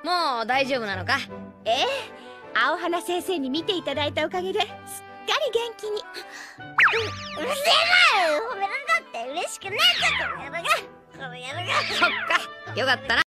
もう大丈夫なのか？ ええ、青花先生に見ていただいたおかげですっかり元気に。 うるせえな、褒められたって嬉しくなっちゃった。この野郎が。 そっか、よかったな。